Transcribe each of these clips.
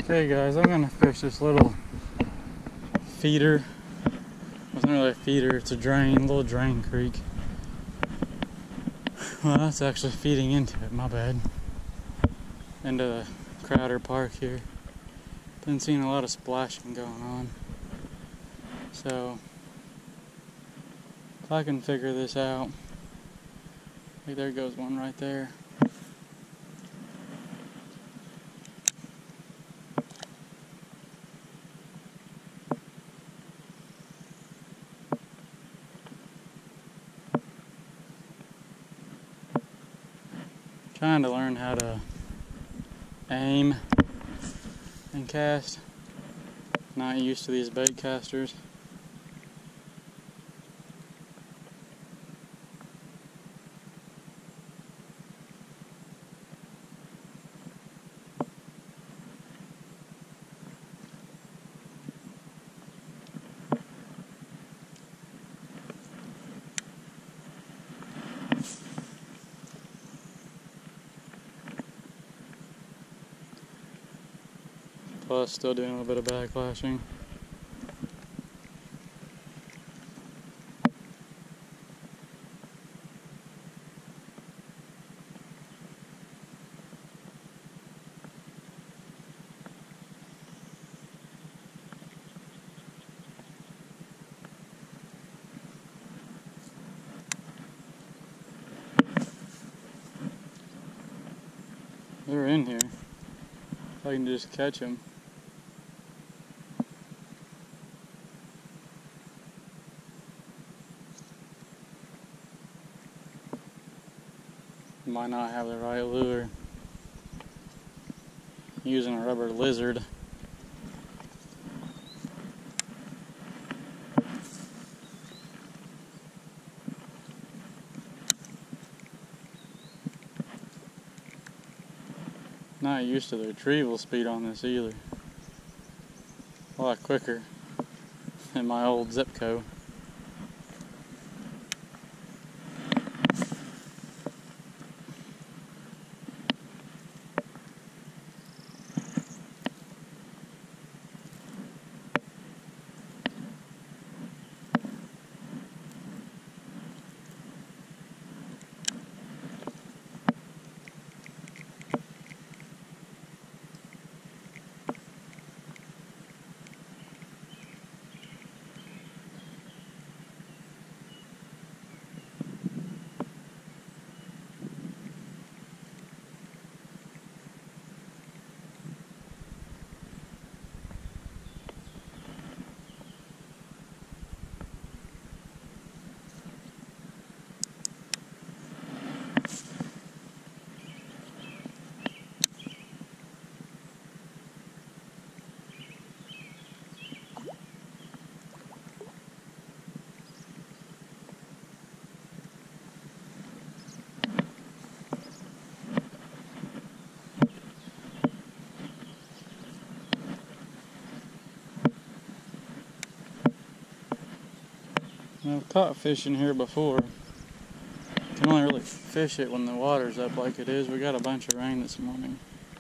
Okay guys, I'm gonna fish this little feeder. It's not really a feeder, it's a drain, a little drain creek. Well, that's actually feeding into it, my bad. Into the Crowder Park here. Been seeing a lot of splashing going on. So, if I can figure this out, like there goes one right there. Trying to learn how to aim and cast. Not used to these bait casters. Plus, still doing a little bit of backlashing. They're in here. If I can just catch them. Might not have the right lure. Using a rubber lizard. Not used to the retrieval speed on this either. A lot quicker than my old Zipco. I've caught fish in here before. Can only really fish it when the water's up like it is. We got a bunch of rain this morning.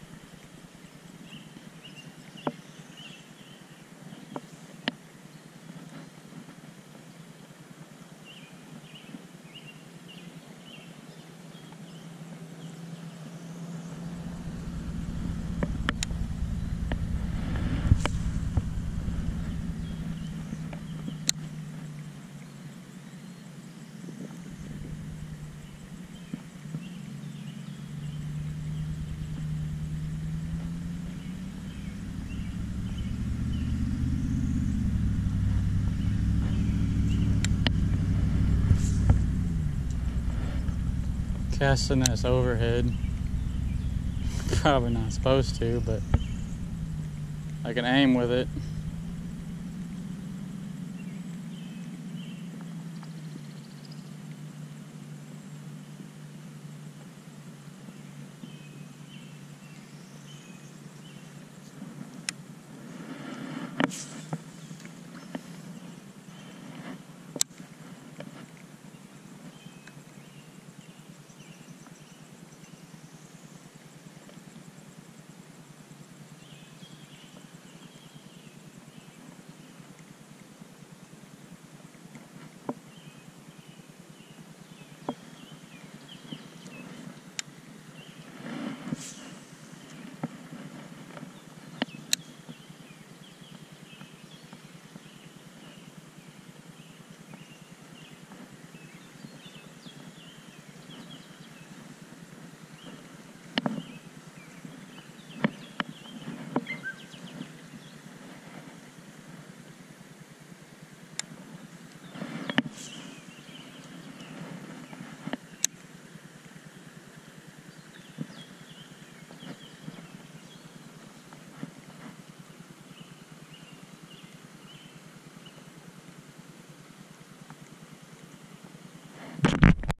Casting this overhead. Probably not supposed to, but I can aim with it.